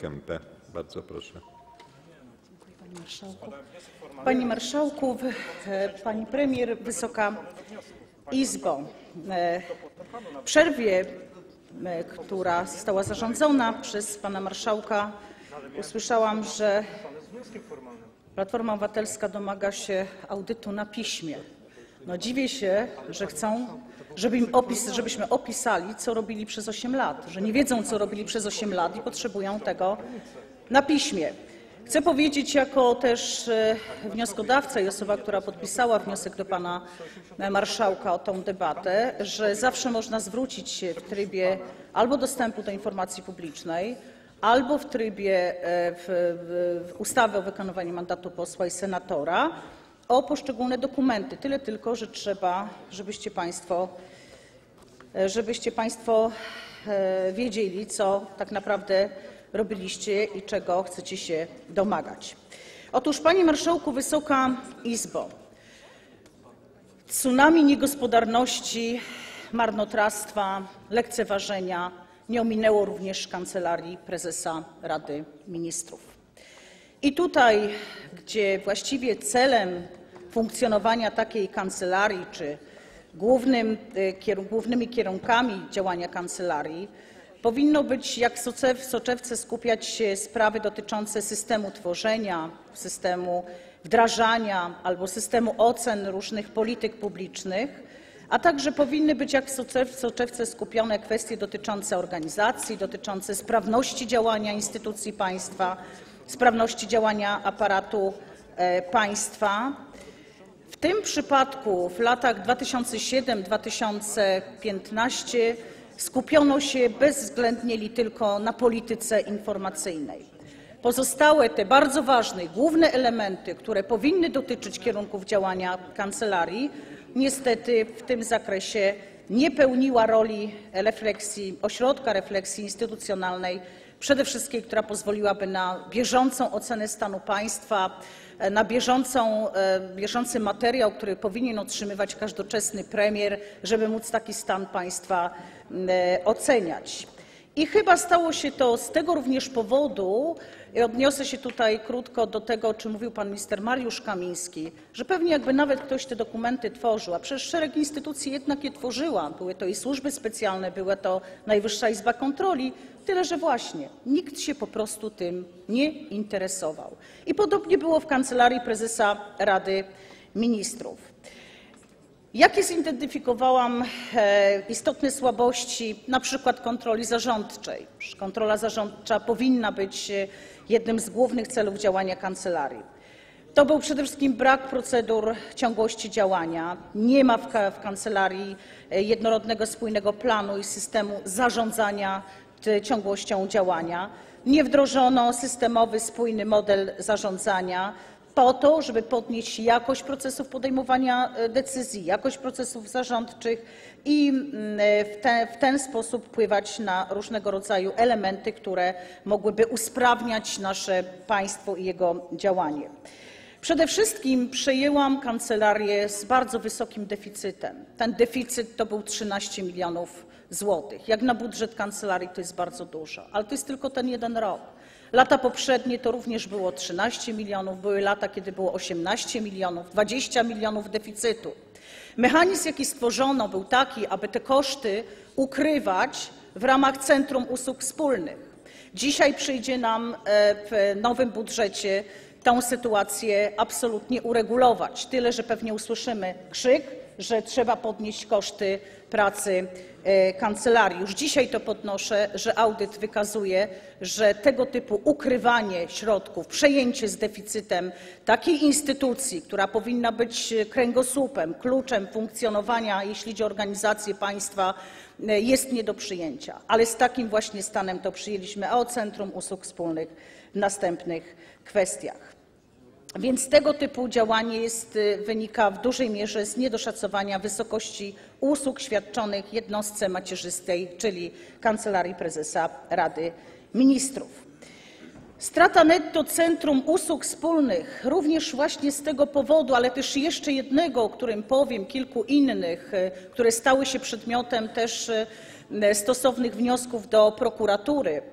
Kempę. Bardzo proszę. Panie Marszałku. Panie Marszałku, Pani Premier, Wysoka Izbo. W przerwie, która została zarządzona przez Pana Marszałka, usłyszałam, że Platforma Obywatelska domaga się audytu na piśmie. No dziwię się, że chcą, żebyśmy opisali, co robili przez 8 lat, że nie wiedzą, co robili przez 8 lat i potrzebują tego na piśmie. Chcę powiedzieć jako też wnioskodawca i osoba, która podpisała wniosek do Pana Marszałka o tę debatę, że zawsze można zwrócić się w trybie albo dostępu do informacji publicznej, albo w trybie ustawy o wykonywaniu mandatu posła i senatora o poszczególne dokumenty. Tyle tylko, że trzeba, żebyście Państwo wiedzieli, co tak naprawdę robiliście i czego chcecie się domagać. Otóż, Panie Marszałku, Wysoka Izbo, tsunami niegospodarności, marnotrawstwa, lekceważenia nie ominęło również Kancelarii Prezesa Rady Ministrów. I tutaj, gdzie właściwie celem funkcjonowania takiej kancelarii czy głównymi kierunkami działania kancelarii powinno być, jak w soczewce, skupiać się sprawy dotyczące systemu tworzenia, systemu wdrażania albo systemu ocen różnych polityk publicznych, a także powinny być, jak w soczewce, skupione kwestie dotyczące organizacji, dotyczące sprawności działania instytucji państwa, sprawności działania aparatu państwa. W tym przypadku w latach 2007–2015 skupiono się bezwzględnie tylko na polityce informacyjnej. Pozostałe te bardzo ważne, główne elementy, które powinny dotyczyć kierunków działania kancelarii, niestety w tym zakresie nie pełniła roli ośrodka refleksji instytucjonalnej, przede wszystkim która pozwoliłaby na bieżącą ocenę stanu państwa, na bieżący materiał, który powinien otrzymywać każdoczesny premier, żeby móc taki stan państwa oceniać. I chyba stało się to z tego również powodu, i odniosę się tutaj krótko do tego, o czym mówił pan minister Mariusz Kamiński, że pewnie jakby nawet ktoś te dokumenty tworzył, a przecież szereg instytucji jednak je tworzyła, były to i służby specjalne, była to Najwyższa Izba Kontroli, tyle że właśnie nikt się po prostu tym nie interesował. I podobnie było w Kancelarii Prezesa Rady Ministrów. Jakie zidentyfikowałam istotne słabości na przykład kontroli zarządczej? Kontrola zarządcza powinna być jednym z głównych celów działania kancelarii. To był przede wszystkim brak procedur ciągłości działania. Nie ma w kancelarii jednorodnego, spójnego planu i systemu zarządzania ciągłością działania. Nie wdrożono systemowy, spójny model zarządzania po to, żeby podnieść jakość procesów podejmowania decyzji, jakość procesów zarządczych i w ten sposób wpływać na różnego rodzaju elementy, które mogłyby usprawniać nasze państwo i jego działanie. Przede wszystkim przejęłam kancelarię z bardzo wysokim deficytem. Ten deficyt to był 13 milionów złotych. Jak na budżet kancelarii to jest bardzo dużo, ale to jest tylko ten jeden rok. Lata poprzednie to również było 13 milionów, były lata, kiedy było 18 milionów, 20 milionów deficytu. Mechanizm, jaki stworzono, był taki, aby te koszty ukrywać w ramach Centrum Usług Wspólnych. Dzisiaj przyjdzie nam w nowym budżecie tę sytuację absolutnie uregulować. Tyle, że pewnie usłyszymy krzyk, że trzeba podnieść koszty pracy kancelarii. Już dzisiaj to podnoszę, że audyt wykazuje, że tego typu ukrywanie środków, przejęcie z deficytem takiej instytucji, która powinna być kręgosłupem, kluczem funkcjonowania, jeśli chodzi o organizację państwa, jest nie do przyjęcia. Ale z takim właśnie stanem to przyjęliśmy, a o Centrum Usług Wspólnych w następnych kwestiach. Więc tego typu działanie wynika w dużej mierze z niedoszacowania wysokości usług świadczonych jednostce macierzystej, czyli Kancelarii Prezesa Rady Ministrów. Strata netto Centrum Usług Wspólnych również właśnie z tego powodu, ale też jeszcze jednego, o którym powiem, kilku innych, które stały się przedmiotem też stosownych wniosków do prokuratury.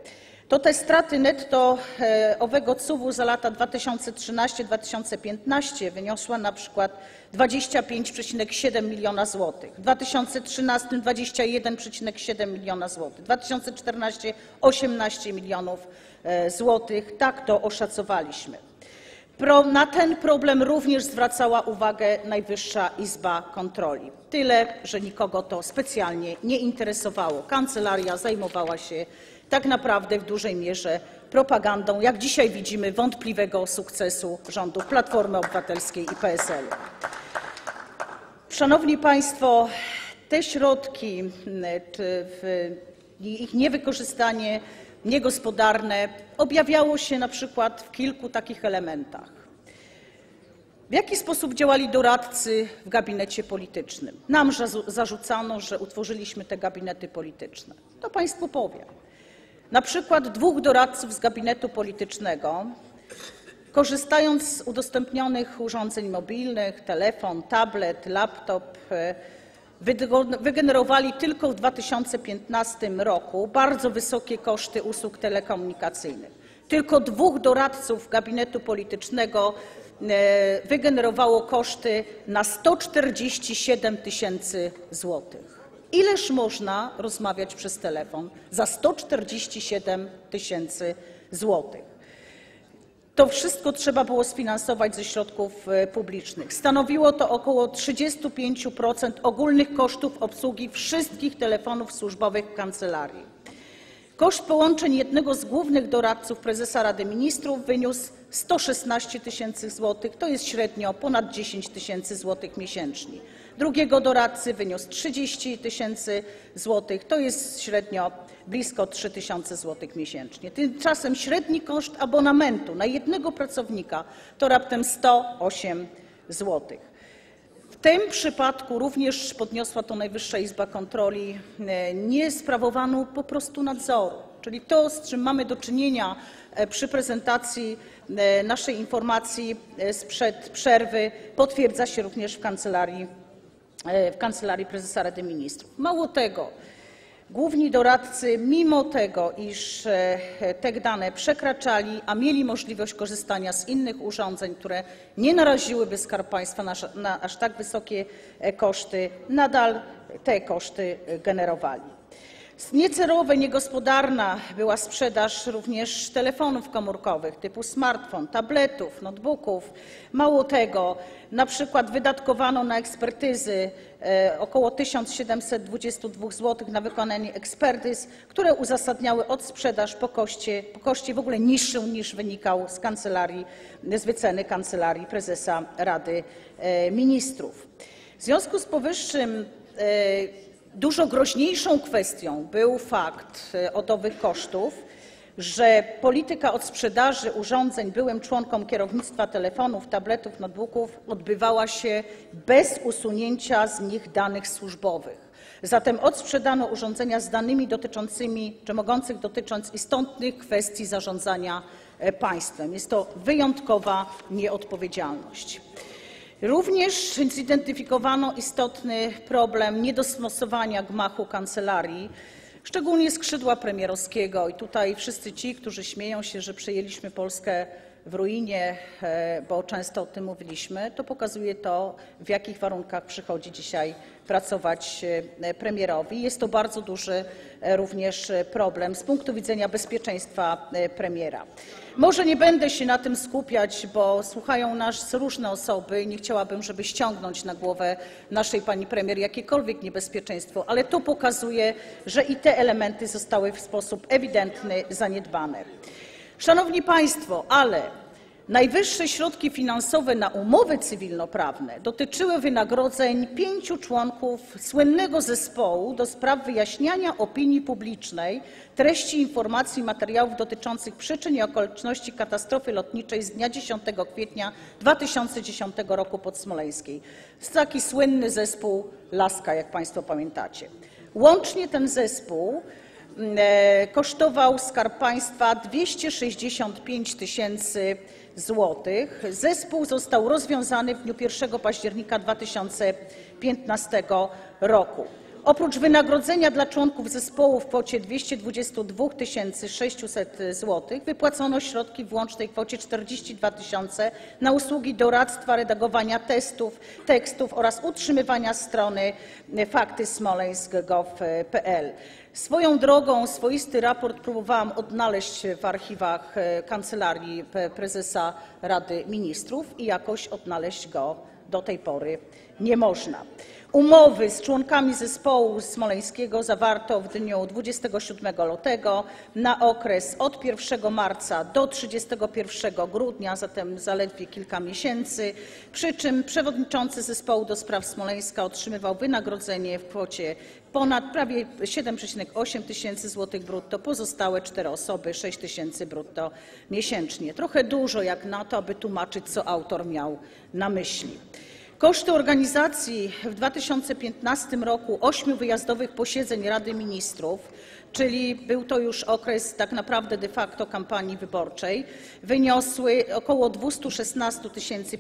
to te straty netto owego CUW-u za lata 2013-2015 wyniosła na przykład 25,7 miliona złotych, w 2013 21,7 miliona złotych, w 2014 18 milionów złotych, tak to oszacowaliśmy. Na ten problem również zwracała uwagę Najwyższa Izba Kontroli. Tyle, że nikogo to specjalnie nie interesowało. Kancelaria zajmowała się tak naprawdę w dużej mierze propagandą, jak dzisiaj widzimy, wątpliwego sukcesu rządów Platformy Obywatelskiej i PSL-u. Szanowni Państwo, te środki, ich niewykorzystanie niegospodarne objawiało się na przykład w kilku takich elementach. W jaki sposób działali doradcy w gabinecie politycznym? Nam zarzucano, że utworzyliśmy te gabinety polityczne. To Państwu powiem. Na przykład 2 doradców z gabinetu politycznego, korzystając z udostępnionych urządzeń mobilnych, telefon, tablet, laptop, wygenerowali tylko w 2015 roku bardzo wysokie koszty usług telekomunikacyjnych. Tylko 2 doradców gabinetu politycznego wygenerowało koszty na 147 000 złotych. Ileż można rozmawiać przez telefon za 147 000 złotych? To wszystko trzeba było sfinansować ze środków publicznych. Stanowiło to około 35% ogólnych kosztów obsługi wszystkich telefonów służbowych w kancelarii. Koszt połączeń jednego z głównych doradców prezesa Rady Ministrów wyniósł 116 000 złotych, to jest średnio ponad 10 000 złotych miesięcznie. Drugiego doradcy wyniósł 30 000 złotych, to jest średnio blisko 3 000 złotych miesięcznie. Tymczasem średni koszt abonamentu na jednego pracownika to raptem 108 złotych. W tym przypadku również podniosła to Najwyższa Izba Kontroli, nie sprawowano po prostu nadzoru, czyli to, z czym mamy do czynienia przy prezentacji naszej informacji sprzed przerwy, potwierdza się również w Kancelarii Prezesa Rady Ministrów. Mało tego, główni doradcy, mimo tego, iż te dane przekraczali, a mieli możliwość korzystania z innych urządzeń, które nie naraziłyby Skarb Państwa na aż tak wysokie koszty, nadal te koszty generowali. Niecelowa, niegospodarna była sprzedaż również telefonów komórkowych typu smartfon, tabletów, notebooków. Mało tego, na przykład wydatkowano na ekspertyzy około 1722 zł na wykonanie ekspertyz, które uzasadniały odsprzedaż po koszcie w ogóle niższym niż wynikał z wyceny Kancelarii Prezesa Rady Ministrów. W związku z powyższym dużo groźniejszą kwestią był fakt owych kosztów, że polityka odsprzedaży urządzeń byłym członkom kierownictwa telefonów, tabletów, notebooków odbywała się bez usunięcia z nich danych służbowych. Zatem odsprzedano urządzenia z danymi dotyczącymi, czy mogących dotyczyć istotnych kwestii zarządzania państwem. Jest to wyjątkowa nieodpowiedzialność. Również zidentyfikowano istotny problem niedostosowania gmachu kancelarii, szczególnie skrzydła premierowskiego. I tutaj wszyscy ci, którzy śmieją się, że przejęliśmy Polskę w ruinie, bo często o tym mówiliśmy, to pokazuje to, w jakich warunkach przychodzi dzisiaj pracować premierowi. Jest to bardzo duży również problem z punktu widzenia bezpieczeństwa premiera. Może nie będę się na tym skupiać, bo słuchają nas różne osoby i nie chciałabym, żeby ściągnąć na głowę naszej pani premier jakiekolwiek niebezpieczeństwo, ale to pokazuje, że i te elementy zostały w sposób ewidentny zaniedbane. Szanowni Państwo, ale najwyższe środki finansowe na umowy cywilnoprawne dotyczyły wynagrodzeń 5 członków słynnego zespołu do spraw wyjaśniania opinii publicznej treści informacji i materiałów dotyczących przyczyn i okoliczności katastrofy lotniczej z dnia 10 kwietnia 2010 roku pod Smoleńskiej. To jest taki słynny zespół Laska, jak Państwo pamiętacie. Łącznie ten zespół kosztował Skarb Państwa 265 000 złotych. Zespół został rozwiązany w dniu 1 października 2015 roku. Oprócz wynagrodzenia dla członków zespołu w kwocie 222 600 zł wypłacono środki w łącznej kwocie 42 000 na usługi doradztwa, redagowania tekstów oraz utrzymywania strony faktysmoleńsk.gov.pl. Swoją drogą swoisty raport próbowałam odnaleźć w archiwach Kancelarii Prezesa Rady Ministrów i jakoś odnaleźć go do tej pory nie można. Umowy z członkami zespołu smoleńskiego zawarto w dniu 27 lutego na okres od 1 marca do 31 grudnia, zatem zaledwie kilka miesięcy, przy czym przewodniczący zespołu do spraw Smoleńska otrzymywał wynagrodzenie w kwocie ponad prawie 7,8 tysięcy złotych brutto, pozostałe 4 osoby 6 tysięcy brutto miesięcznie. Trochę dużo jak na to, aby tłumaczyć, co autor miał na myśli. Koszty organizacji w 2015 roku 8 wyjazdowych posiedzeń Rady Ministrów, czyli był to już okres tak naprawdę de facto kampanii wyborczej, wyniosły około 216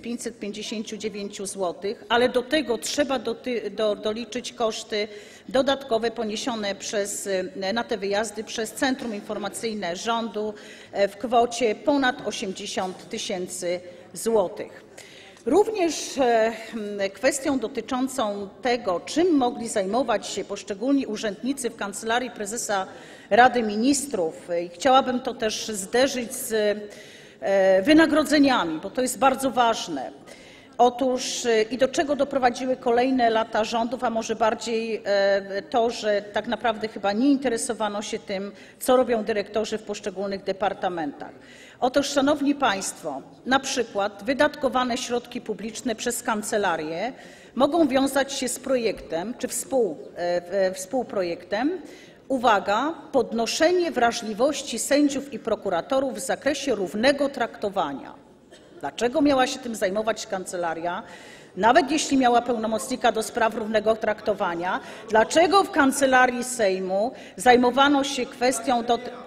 559 zł, ale do tego trzeba doliczyć koszty dodatkowe poniesione na te wyjazdy przez Centrum Informacyjne Rządu w kwocie ponad 80 tysięcy złotych. Również kwestią dotyczącą tego, czym mogli zajmować się poszczególni urzędnicy w Kancelarii Prezesa Rady Ministrów, chciałabym to też zderzyć z wynagrodzeniami, bo to jest bardzo ważne. Otóż i do czego doprowadziły kolejne lata rządów, a może bardziej to, że tak naprawdę chyba nie interesowano się tym, co robią dyrektorzy w poszczególnych departamentach. Otóż, szanowni państwo, na przykład wydatkowane środki publiczne przez kancelarię mogą wiązać się z projektem czy współprojektem, uwaga, podnoszenie wrażliwości sędziów i prokuratorów w zakresie równego traktowania. Dlaczego miała się tym zajmować kancelaria? Nawet jeśli miała pełnomocnika do spraw równego traktowania, dlaczego w Kancelarii Sejmu zajmowano się kwestią,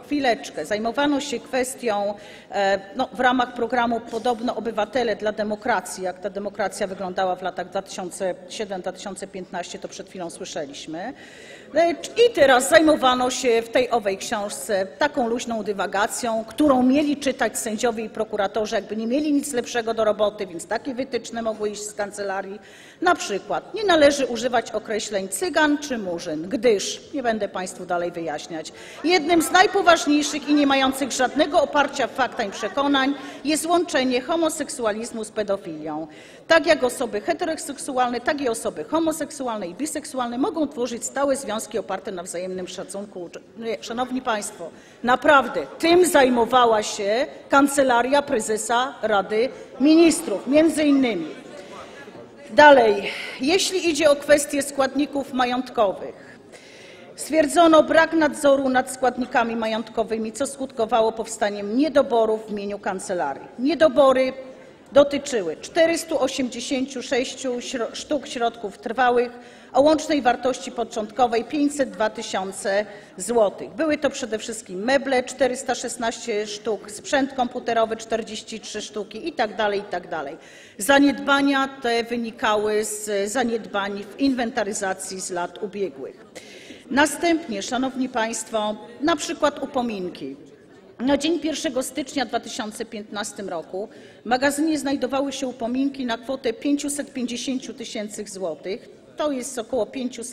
w ramach programu podobno Obywatele dla demokracji, jak ta demokracja wyglądała w latach 2007-2015, to przed chwilą słyszeliśmy. I teraz zajmowano się w tej owej książce taką luźną dywagacją, którą mieli czytać sędziowie i prokuratorzy, jakby nie mieli nic lepszego do roboty, więc takie wytyczne mogły iść z kancelarii. Na przykład nie należy używać określeń cygan czy murzyn, gdyż, nie będę państwu dalej wyjaśniać, jednym z najpoważniejszych i nie mających żadnego oparcia w faktach i przekonań jest łączenie homoseksualizmu z pedofilią. Tak jak osoby heteroseksualne, tak i osoby homoseksualne i biseksualne mogą tworzyć stałe związki oparte na wzajemnym szacunku. Szanowni państwo, naprawdę tym zajmowała się Kancelaria Prezesa Rady Ministrów, między innymi. Dalej, jeśli idzie o kwestie składników majątkowych, stwierdzono brak nadzoru nad składnikami majątkowymi, co skutkowało powstaniem niedoborów w imieniu kancelarii. Niedobory dotyczyły 486 sztuk środków trwałych o łącznej wartości początkowej 502 tysiące złotych. Były to przede wszystkim meble 416 sztuk, sprzęt komputerowy 43 sztuki itd. Zaniedbania te wynikały z zaniedbań w inwentaryzacji z lat ubiegłych. Następnie, szanowni państwo, na przykład upominki. Na dzień 1 stycznia 2015 roku w magazynie znajdowały się upominki na kwotę 550 tysięcy złotych. To jest około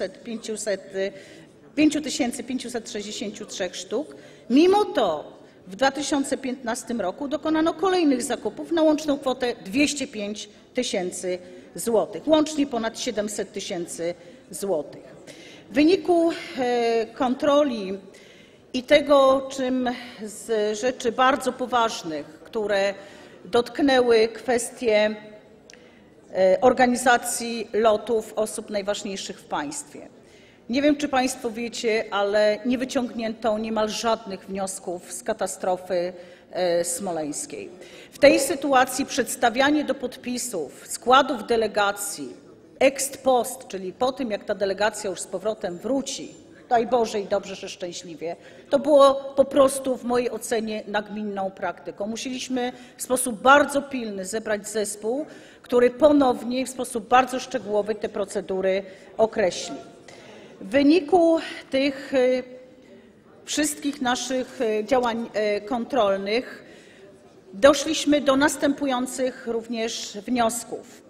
5563 sztuk. Mimo to w 2015 roku dokonano kolejnych zakupów na łączną kwotę 205 tysięcy złotych, łącznie ponad 700 tysięcy złotych. W wyniku kontroli i tego, czym z rzeczy bardzo poważnych, które dotknęły kwestie organizacji lotów osób najważniejszych w państwie. Nie wiem, czy państwo wiecie, ale nie wyciągnięto niemal żadnych wniosków z katastrofy smoleńskiej. W tej sytuacji przedstawianie do podpisów składów delegacji ex post, czyli po tym, jak ta delegacja już z powrotem wróci, daj Boże i dobrze, że szczęśliwie, to było po prostu w mojej ocenie nagminną praktyką. Musieliśmy w sposób bardzo pilny zebrać zespół, który ponownie w sposób bardzo szczegółowy te procedury określi. W wyniku tych wszystkich naszych działań kontrolnych doszliśmy do następujących również wniosków.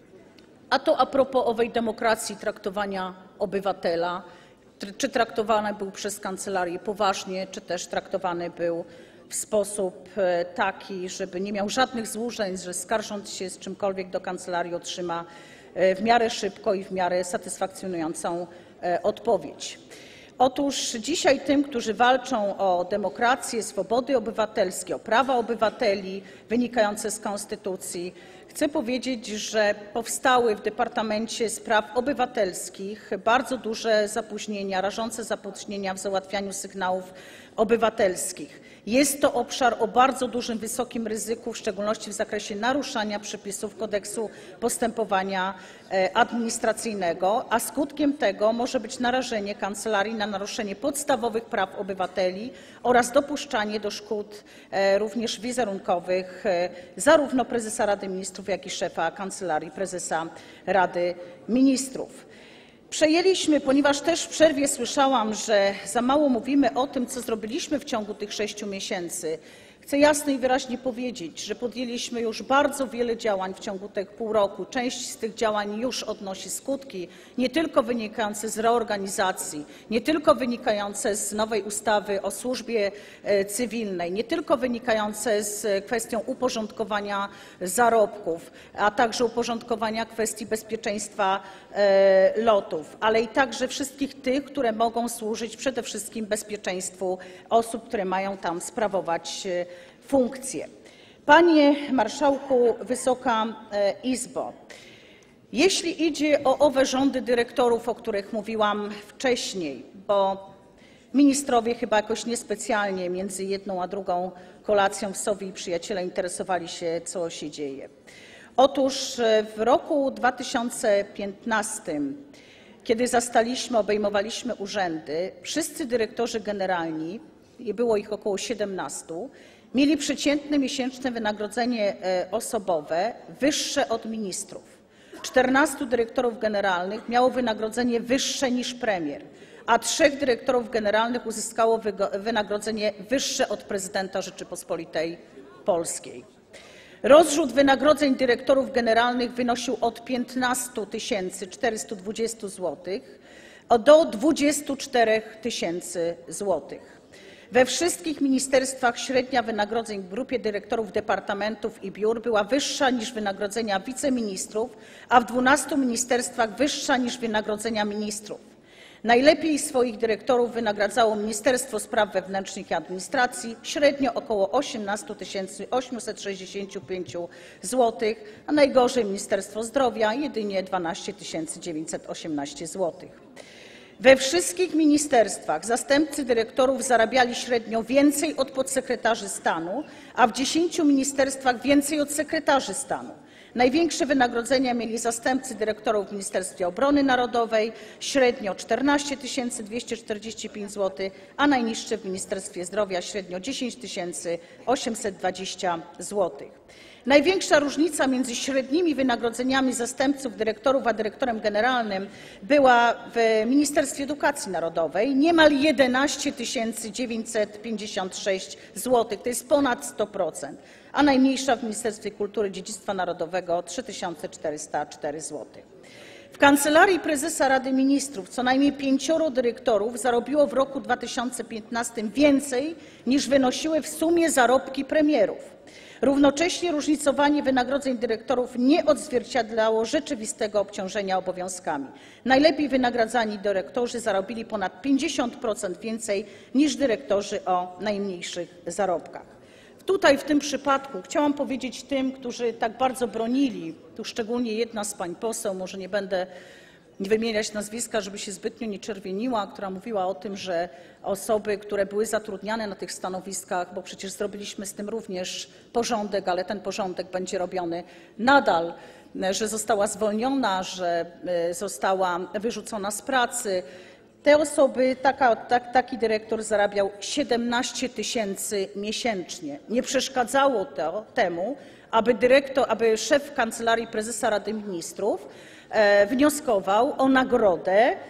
A to a propos owej demokracji traktowania obywatela, czy traktowany był przez kancelarię poważnie, czy też traktowany był w sposób taki, żeby nie miał żadnych złudzeń, że skarżąc się z czymkolwiek do kancelarii otrzyma w miarę szybko i w miarę satysfakcjonującą odpowiedź. Otóż dzisiaj tym, którzy walczą o demokrację, swobody obywatelskie, o prawa obywateli wynikające z konstytucji, chcę powiedzieć, że powstały w Departamencie Spraw Obywatelskich bardzo duże zapóźnienia, rażące zapóźnienia w załatwianiu sygnałów obywatelskich. Jest to obszar o bardzo dużym, wysokim ryzyku, w szczególności w zakresie naruszania przepisów Kodeksu Postępowania Administracyjnego, a skutkiem tego może być narażenie kancelarii na naruszenie podstawowych praw obywateli oraz dopuszczanie do szkód również wizerunkowych zarówno prezesa Rady Ministrów, jak i szefa Kancelarii Prezesa Rady Ministrów. Przejęliśmy, ponieważ też w przerwie słyszałam, że za mało mówimy o tym, co zrobiliśmy w ciągu tych 6 miesięcy. Chcę jasno i wyraźnie powiedzieć, że podjęliśmy już bardzo wiele działań w ciągu tych pół roku. Część z tych działań już odnosi skutki, nie tylko wynikające z reorganizacji, nie tylko wynikające z nowej ustawy o służbie cywilnej, nie tylko wynikające z kwestią uporządkowania zarobków, a także uporządkowania kwestii bezpieczeństwa lotów, ale i także wszystkich tych, które mogą służyć przede wszystkim bezpieczeństwu osób, które mają tam sprawować funkcje. Panie Marszałku, Wysoka Izbo, jeśli idzie o owe rządy dyrektorów, o których mówiłam wcześniej, bo ministrowie chyba jakoś niespecjalnie między jedną a drugą kolacją w Sowie i Przyjaciele interesowali się, co się dzieje. Otóż w roku 2015, kiedy obejmowaliśmy urzędy, wszyscy dyrektorzy generalni, było ich około 17, mieli przeciętne miesięczne wynagrodzenie osobowe wyższe od ministrów. 14 dyrektorów generalnych miało wynagrodzenie wyższe niż premier, a 3 dyrektorów generalnych uzyskało wynagrodzenie wyższe od prezydenta Rzeczypospolitej Polskiej. Rozrzut wynagrodzeń dyrektorów generalnych wynosił od 15 420 zł do 24 000 zł. We wszystkich ministerstwach średnia wynagrodzeń w grupie dyrektorów departamentów i biur była wyższa niż wynagrodzenia wiceministrów, a w 12 ministerstwach wyższa niż wynagrodzenia ministrów. Najlepiej swoich dyrektorów wynagradzało Ministerstwo Spraw Wewnętrznych i Administracji, średnio około 18 865 zł, a najgorzej Ministerstwo Zdrowia, jedynie 12 918 zł. We wszystkich ministerstwach zastępcy dyrektorów zarabiali średnio więcej od podsekretarzy stanu, a w 10 ministerstwach więcej od sekretarzy stanu. Największe wynagrodzenia mieli zastępcy dyrektorów w Ministerstwie Obrony Narodowej, średnio 14 245 zł, a najniższe w Ministerstwie Zdrowia, średnio 10 820 zł. Największa różnica między średnimi wynagrodzeniami zastępców dyrektorów a dyrektorem generalnym była w Ministerstwie Edukacji Narodowej, niemal 11 956 zł, to jest ponad 100%, a najmniejsza w Ministerstwie Kultury i Dziedzictwa Narodowego 3 404 zł. W Kancelarii Prezesa Rady Ministrów co najmniej 5 dyrektorów zarobiło w roku 2015 więcej niż wynosiły w sumie zarobki premierów. Równocześnie różnicowanie wynagrodzeń dyrektorów nie odzwierciedlało rzeczywistego obciążenia obowiązkami. Najlepiej wynagradzani dyrektorzy zarobili ponad 50% więcej niż dyrektorzy o najmniejszych zarobkach. Tutaj w tym przypadku chciałam powiedzieć tym, którzy tak bardzo bronili, tu szczególnie jedna z pań poseł, może nie będę wymieniać nazwiska, żeby się zbytnio nie czerwieniła, która mówiła o tym, że osoby, które były zatrudniane na tych stanowiskach, bo przecież zrobiliśmy z tym również porządek, ale ten porządek będzie robiony nadal, że została zwolniona, że została wyrzucona z pracy. Te osoby, taki dyrektor zarabiał 17 000 miesięcznie. Nie przeszkadzało to temu, aby szef Kancelarii Prezesa Rady Ministrów wnioskował o nagrodę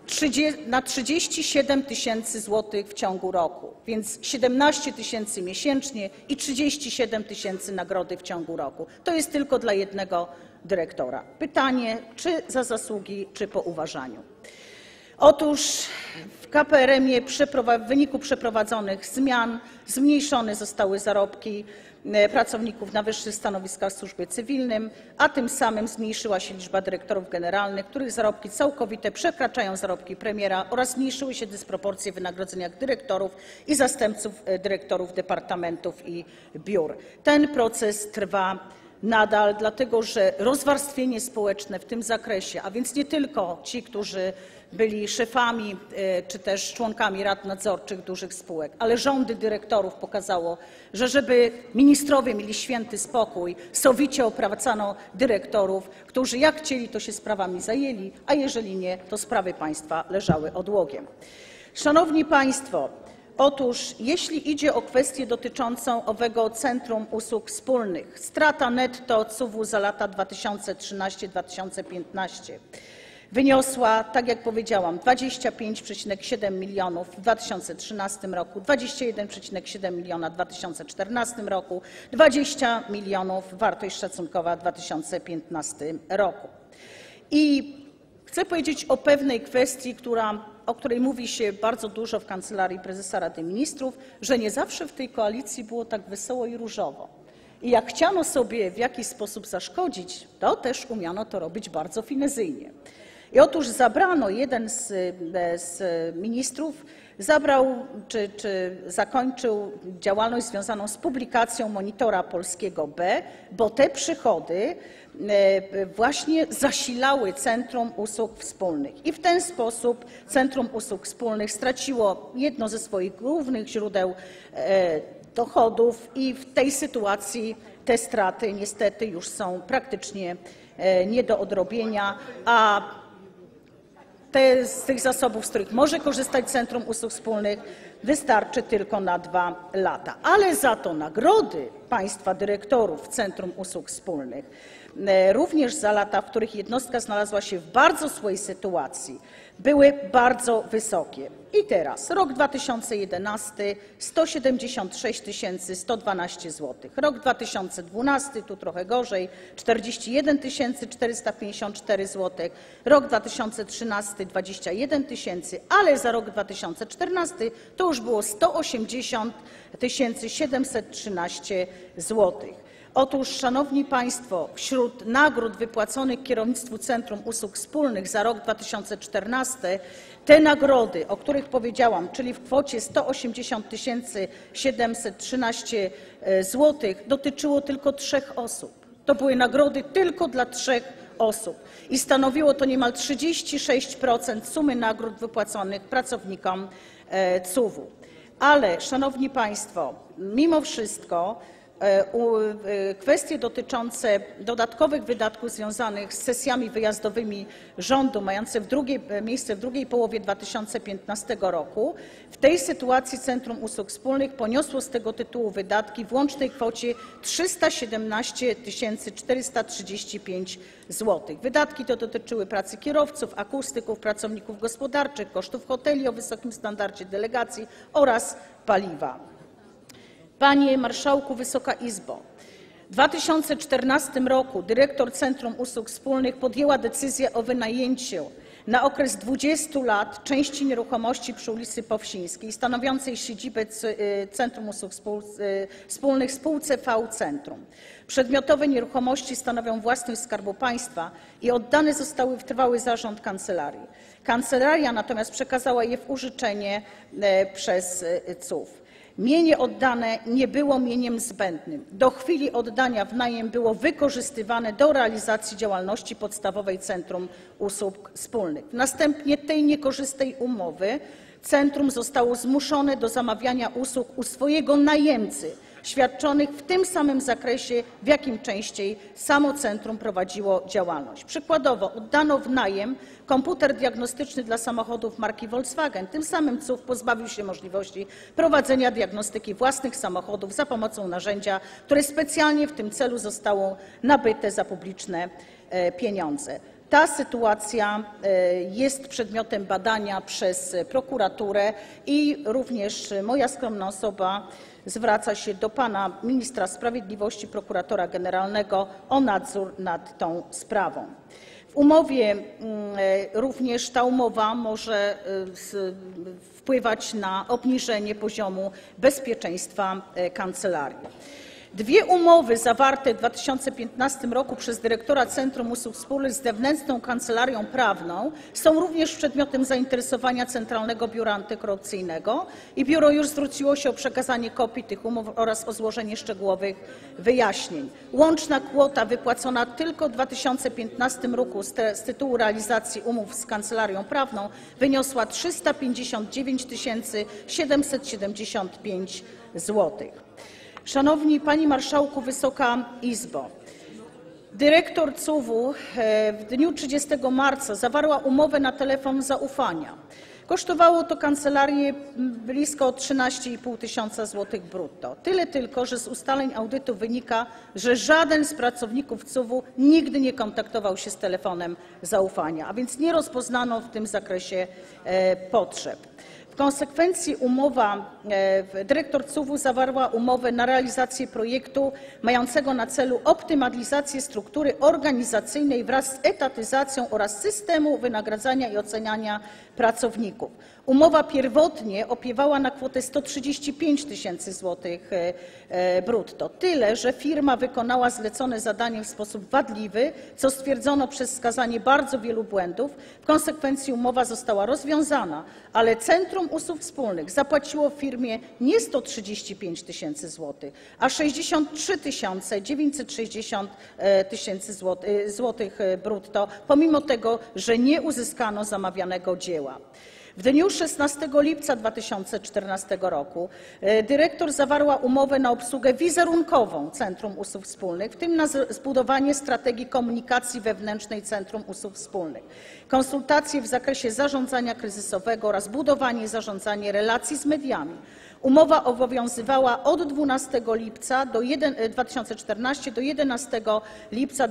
na 37 tysięcy złotych w ciągu roku, więc 17 tysięcy miesięcznie i 37 tysięcy nagrody w ciągu roku. To jest tylko dla jednego dyrektora. Pytanie, czy za zasługi, czy po uważaniu. Otóż w KPRM-ie w wyniku przeprowadzonych zmian zmniejszone zostały zarobki pracowników na wyższych stanowiskach w służbie cywilnej, a tym samym zmniejszyła się liczba dyrektorów generalnych, których zarobki całkowite przekraczają zarobki premiera, oraz zmniejszyły się dysproporcje w wynagrodzeniach dyrektorów i zastępców dyrektorów departamentów i biur. Ten proces trwa nadal, dlatego że rozwarstwienie społeczne w tym zakresie, a więc nie tylko ci, którzy byli szefami czy też członkami rad nadzorczych dużych spółek, ale rządy dyrektorów pokazało, że żeby ministrowie mieli święty spokój, sowicie opłacano dyrektorów, którzy jak chcieli, to się sprawami zajęli, a jeżeli nie, to sprawy państwa leżały odłogiem. Szanowni Państwo, otóż jeśli idzie o kwestię dotyczącą owego Centrum Usług Wspólnych, strata netto CUW za lata 2013-2015 wyniosła, tak jak powiedziałam, 25,7 milionów w 2013 roku, 21,7 miliona w 2014 roku, 20 milionów wartość szacunkowa w 2015 roku. I chcę powiedzieć o pewnej kwestii, o której mówi się bardzo dużo w Kancelarii Prezesa Rady Ministrów, że nie zawsze w tej koalicji było tak wesoło i różowo. I jak chciano sobie w jakiś sposób zaszkodzić, to też umiano to robić bardzo finezyjnie. I otóż zabrano, jeden z ministrów czy zakończył działalność związaną z publikacją Monitora Polskiego B, bo te przychody właśnie zasilały Centrum Usług Wspólnych. I w ten sposób Centrum Usług Wspólnych straciło jedno ze swoich głównych źródeł dochodów i w tej sytuacji te straty niestety już są praktycznie nie do odrobienia, a z tych zasobów, z których może korzystać Centrum Usług Wspólnych, wystarczy tylko na 2 lata. Ale za to nagrody państwa dyrektorów Centrum Usług Wspólnych, również za lata, w których jednostka znalazła się w bardzo złej sytuacji, były bardzo wysokie. I teraz rok 2011 – 176 112 zł. Rok 2012 tu trochę gorzej – 41 454 zł. Rok 2013 – 21 tysięcy, ale za rok 2014 to już było 180 713 zł. Otóż, Szanowni Państwo, wśród nagród wypłaconych kierownictwu Centrum Usług Wspólnych za rok 2014 te nagrody, o których powiedziałam, czyli w kwocie 180 713 zł, dotyczyło tylko 3 osób. To były nagrody tylko dla 3 osób i stanowiło to niemal 36% sumy nagród wypłaconych pracownikom CUW-u. Ale, Szanowni Państwo, mimo wszystko kwestie dotyczące dodatkowych wydatków związanych z sesjami wyjazdowymi rządu, mające miejsce w drugiej połowie 2015 roku, w tej sytuacji Centrum Usług Wspólnych poniosło z tego tytułu wydatki w łącznej kwocie 317 435 zł. Wydatki te dotyczyły pracy kierowców, akustyków, pracowników gospodarczych, kosztów hoteli o wysokim standardzie, delegacji oraz paliwa. Panie Marszałku, Wysoka Izbo, w 2014 roku dyrektor Centrum Usług Wspólnych podjęła decyzję o wynajęciu na okres 20 lat części nieruchomości przy ulicy Powsińskiej stanowiącej siedzibę Centrum Usług Wspólnych spółce V Centrum. Przedmiotowe nieruchomości stanowią własność Skarbu Państwa i oddane zostały w trwały zarząd kancelarii. Kancelaria natomiast przekazała je w użyczenie przez CUW. Mienie oddane nie było mieniem zbędnym. Do chwili oddania w najem było wykorzystywane do realizacji działalności podstawowej Centrum Usług Wspólnych. Następnie tej niekorzystnej umowy centrum zostało zmuszone do zamawiania usług u swojego najemcy, świadczonych w tym samym zakresie, w jakim częściej samo centrum prowadziło działalność. Przykładowo oddano w najem komputer diagnostyczny dla samochodów marki Volkswagen. Tym samym CUW pozbawił się możliwości prowadzenia diagnostyki własnych samochodów za pomocą narzędzia, które specjalnie w tym celu zostało nabyte za publiczne pieniądze. Ta sytuacja jest przedmiotem badania przez prokuraturę i również moja skromna osoba zwraca się do pana ministra sprawiedliwości, prokuratora generalnego o nadzór nad tą sprawą. W umowie również ta umowa może wpływać na obniżenie poziomu bezpieczeństwa kancelarii. Dwie umowy zawarte w 2015 roku przez dyrektora Centrum Usług Wspólnych z wewnętrzną kancelarią prawną są również przedmiotem zainteresowania Centralnego Biura Antykorupcyjnego i biuro już zwróciło się o przekazanie kopii tych umów oraz o złożenie szczegółowych wyjaśnień. Łączna kwota wypłacona tylko w 2015 roku z tytułu realizacji umów z kancelarią prawną wyniosła 359 775 zł. Szanowni Panie Marszałku, Wysoka Izbo! Dyrektor CUW w dniu 30 marca zawarła umowę na telefon zaufania. Kosztowało to kancelarię blisko 13,5 tysiąca złotych brutto. Tyle tylko, że z ustaleń audytu wynika, że żaden z pracowników CUW nigdy nie kontaktował się z telefonem zaufania, a więc nie rozpoznano w tym zakresie potrzeb. W konsekwencji dyrektor CUW zawarła umowę na realizację projektu mającego na celu optymalizację struktury organizacyjnej wraz z etatyzacją oraz systemu wynagradzania i oceniania pracowników. Umowa pierwotnie opiewała na kwotę 135 tysięcy złotych brutto. Tyle, że firma wykonała zlecone zadanie w sposób wadliwy, co stwierdzono przez wskazanie bardzo wielu błędów. W konsekwencji umowa została rozwiązana, ale Centrum Usług Wspólnych zapłaciło firmie nie 135 tysięcy złotych, a 63 960 tysięcy złotych brutto, pomimo tego, że nie uzyskano zamawianego dzieła. W dniu 16 lipca 2014 roku dyrektor zawarła umowę na obsługę wizerunkową Centrum Usług Wspólnych, w tym na zbudowanie strategii komunikacji wewnętrznej Centrum Usług Wspólnych, konsultacje w zakresie zarządzania kryzysowego oraz budowanie i zarządzanie relacji z mediami. Umowa obowiązywała od 12 lipca 2014 do 11 lipca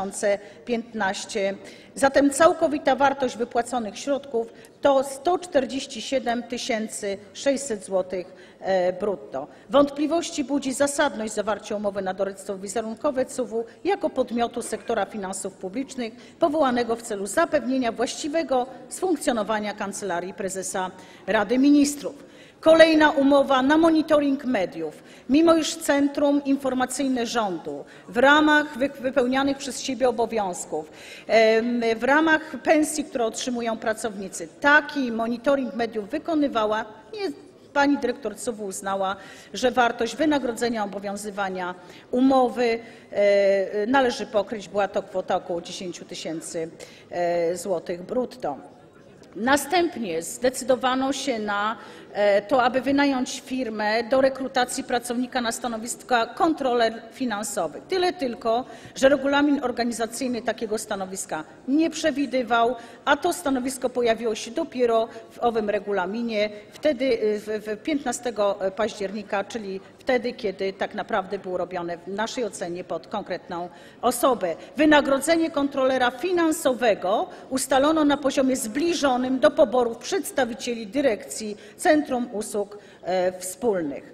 2015. Zatem całkowita wartość wypłaconych środków to 147 600 zł brutto. Wątpliwości budzi zasadność zawarcia umowy na doradztwo wizerunkowe CUW jako podmiotu sektora finansów publicznych powołanego w celu zapewnienia właściwego funkcjonowania Kancelarii Prezesa Rady Ministrów. Kolejna umowa na monitoring mediów. Mimo iż Centrum Informacyjne Rządu w ramach wypełnianych przez siebie obowiązków, w ramach pensji, które otrzymują pracownicy, taki monitoring mediów wykonywała, pani dyrektor CUW uznała, że wartość wynagrodzenia obowiązywania umowy należy pokryć. Była to kwota około 10 tysięcy złotych brutto. Następnie zdecydowano się na to, aby wynająć firmę do rekrutacji pracownika na stanowiska kontroler finansowy. Tyle tylko, że regulamin organizacyjny takiego stanowiska nie przewidywał, a to stanowisko pojawiło się dopiero w owym regulaminie, wtedy 15 października, czyli wtedy, kiedy tak naprawdę było robione w naszej ocenie pod konkretną osobę. Wynagrodzenie kontrolera finansowego ustalono na poziomie zbliżonym do poborów przedstawicieli dyrekcji Centrum Usług Wspólnych.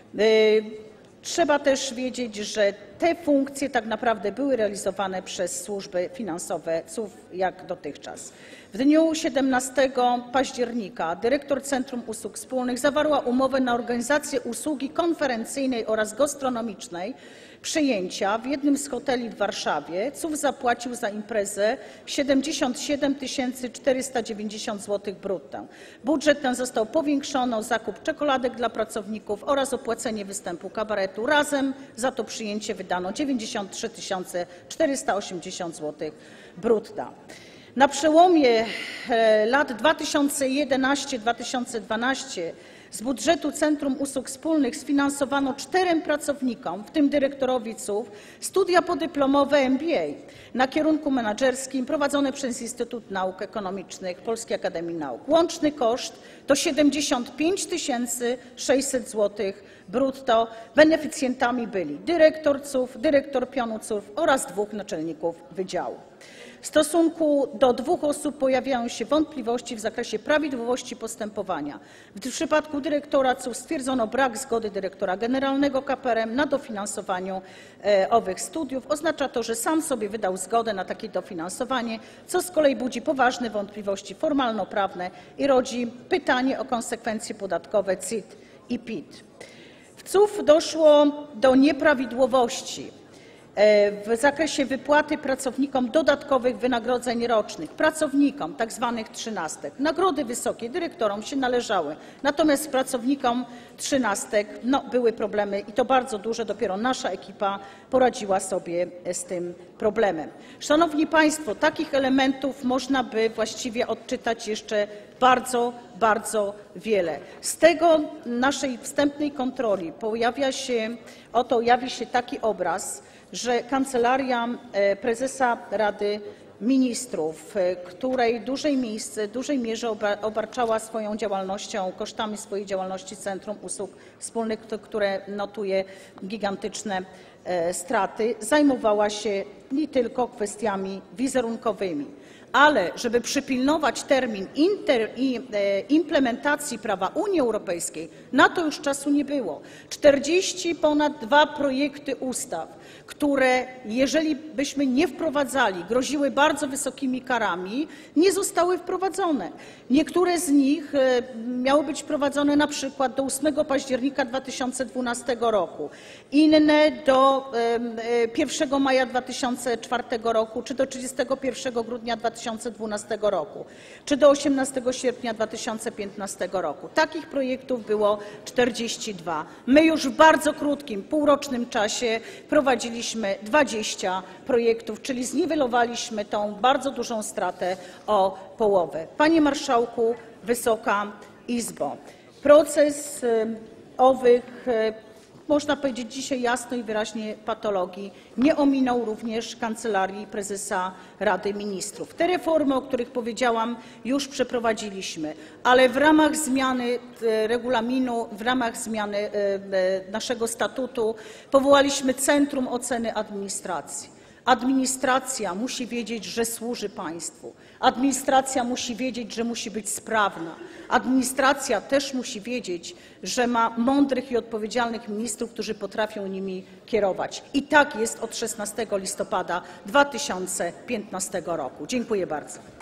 Trzeba też wiedzieć, że te funkcje tak naprawdę były realizowane przez służby finansowe CUW jak dotychczas. W dniu 17 października dyrektor Centrum Usług Wspólnych zawarła umowę na organizację usługi konferencyjnej oraz gastronomicznej przyjęcia w jednym z hoteli w Warszawie. CUW zapłacił za imprezę 77 490 zł brutto. Budżet ten został powiększony o zakup czekoladek dla pracowników oraz opłacenie występu kabaretu. Razem za to przyjęcie wydano 93 480 zł brutto. Na przełomie lat 2011-2012 z budżetu Centrum Usług Wspólnych sfinansowano 4 pracownikom, w tym dyrektorowi CUW, studia podyplomowe MBA na kierunku menedżerskim prowadzone przez Instytut Nauk Ekonomicznych Polskiej Akademii Nauk. Łączny koszt to 75 600 zł brutto. Beneficjentami byli dyrektor CUW, dyrektor pionu CUW oraz 2 naczelników wydziału. W stosunku do 2 osób pojawiają się wątpliwości w zakresie prawidłowości postępowania. W przypadku dyrektora CUS stwierdzono brak zgody dyrektora generalnego KPRM na dofinansowaniu owych studiów. Oznacza to, że sam sobie wydał zgodę na takie dofinansowanie, co z kolei budzi poważne wątpliwości formalnoprawne i rodzi pytanie o konsekwencje podatkowe CIT i PIT. W CUF doszło do nieprawidłowości w zakresie wypłaty pracownikom dodatkowych wynagrodzeń rocznych, pracownikom tzw. trzynastek. Nagrody wysokie dyrektorom się należały, natomiast pracownikom trzynastek były problemy i to bardzo duże. Dopiero nasza ekipa poradziła sobie z tym problemem. Szanowni Państwo, takich elementów można by właściwie odczytać jeszcze bardzo wiele. Z tego naszej wstępnej kontroli jawi się taki obraz, że Kancelaria Prezesa Rady Ministrów, której w dużej mierze obarczała swoją działalnością, kosztami swojej działalności Centrum Usług Wspólnych, które notuje gigantyczne straty, zajmowała się nie tylko kwestiami wizerunkowymi. Ale żeby przypilnować termin implementacji prawa Unii Europejskiej, na to już czasu nie było. Ponad 42 projekty ustaw, które, jeżeli byśmy nie wprowadzali, groziły bardzo wysokimi karami, nie zostały wprowadzone. Niektóre z nich miały być wprowadzone na przykład do 8 października 2012 roku, inne do 1 maja 2004 roku, czy do 31 grudnia 2012 roku, czy do 18 sierpnia 2015 roku. Takich projektów było 42. My już w bardzo krótkim, półrocznym czasie wprowadziliśmy 20 projektów, czyli zniwelowaliśmy tą bardzo dużą stratę o połowę. Panie Marszałku, Wysoka Izbo, proces owych, można powiedzieć dzisiaj jasno i wyraźnie, patologii nie ominął również Kancelarii Prezesa Rady Ministrów. Te reformy, o których powiedziałam, już przeprowadziliśmy, ale w ramach zmiany regulaminu, w ramach zmiany naszego statutu powołaliśmy Centrum Oceny Administracji. Administracja musi wiedzieć, że służy państwu. Administracja musi wiedzieć, że musi być sprawna. Administracja też musi wiedzieć, że ma mądrych i odpowiedzialnych ministrów, którzy potrafią nimi kierować. I tak jest od 16 listopada 2015 roku. Dziękuję bardzo.